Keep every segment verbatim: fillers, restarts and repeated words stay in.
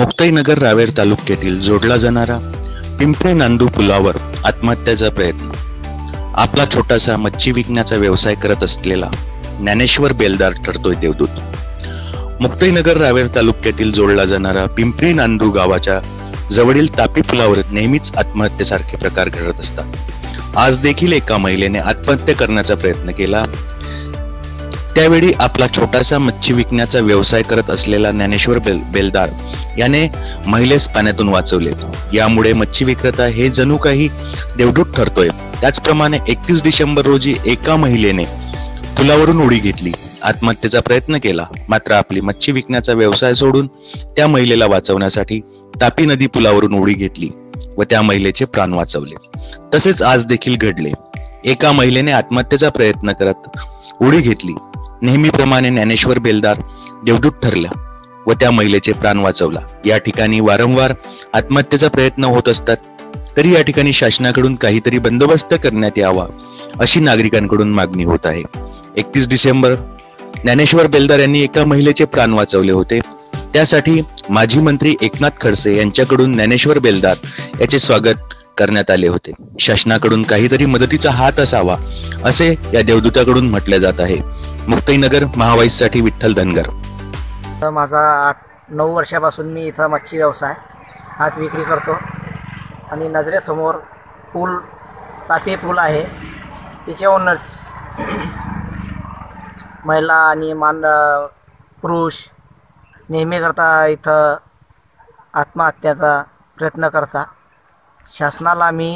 मुक्ताईनगर रावेर तालुक्यातील जोडला जाणारा पिंपरे नांदू पुलावर आत्महत्येचा प्रयत्न। आपला छोटासा मच्छी विकण्याचा व्यवसाय करत असलेला ज्ञानेश्वर बेलदार ठरतोय देवदूत। मुक्ताईनगर रावेर तालुक्यातील जोडला जाणारा पिंपरी नांदू गावाच्या जवळील तापी पुलावर नेहमीच आत्महत्येसारखे प्रकार घडत असतात। आज देखील एका महिलेने आत्महत्या करण्याचा प्रयत्न केला। त्यावेळी आपला छोटासा मच्छी विकण्याचा व्यवसाय करत असलेला ज्ञानेश्वर बेल बेलदार याने महिलेस पाण्यातून वाचवले। यामुळे मच्छी विक्रेता हे जणू काही देवदूत ठरतोय। त्याचप्रमाणे एकतीस डिसेंबर रोजी एका महिलेने पुलावरून उडी घेतली, आत्महत्येचा प्रयत्न केला। मात्र आपली मच्छी विकण्याचा व्यवसाय सोडून त्या महिलेला वाचवण्यासाठी तापी नदी पुलावरून उडी घेतली व त्या महिलेचे प्राण वाचवले। तसेच आज देखील घडले। एका महिलेने आत्महत्येचा प्रयत्न करत उडी घेतली। नेहमीप्रमाणे ज्ञानेश्वर बेलदार देवदूत ठरला व त्या महिलेचे प्राण वाचवला। या ठिकाणी वारंवार आत्महत्येचा प्रयत्न होत असतात, तरी या ठिकाणी शासनाकडून काहीतरी बंदोबस्त करण्यात यावा अशी नागरिकांकडून मागणी होत आहे। एकतीस डिसेंबर ज्ञानेश्वर बेलदार यांनी एका महिलेचे प्राण वाचवले होते। त्यासाठी माजी मंत्री एकनाथ खडसे यांच्याकडून ज्ञानेश्वर बेलदार याचे स्वागत करण्यात आले होते। शासनाकडून काहीतरी मदतीचा हात असावा असे या देवदूताकडून म्हटले जात आहे। मुक्ताईनगर महावाईसाठी विठ्ठल धनगर। माझा आठ नऊ वर्षापासून मी इथं मच्छी व्यवसाय हात विक्री करतो आणि नजरेसमोर पूल तापी पूल आहे, त्याच्यावरून महिला आणि मान पुरुष नेहमी करता इथं आत्महत्याचा प्रयत्न करता। शासनाला मी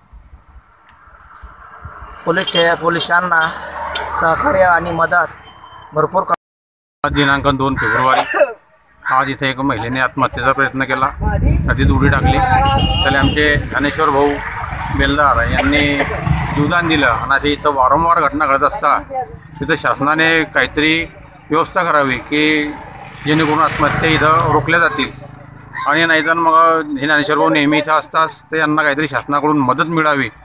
पोलीस पोलिसांना सहकार्य आणि मदत भरपूर कर। दिनांक दोन फेब्रुवारी आज इथे एक महिलेने आत्महत्येचा प्रयत्न केला, नदीत उडी टाकली। त्याला आमचे ज्ञानेश्वर भाऊ बेलदार यांनी जीवदान दिलं आणि असे इथं वारंवार घटना घडत असता तिथं शासनाने काहीतरी व्यवस्था करावी की जेणेकरून आत्महत्या इथं रोखल्या जातील। आणि नाहीतर मग हे ज्ञानेश्वर भाऊ नेहमी इथं असतात, तर यांना काहीतरी शासनाकडून मदत मिळावी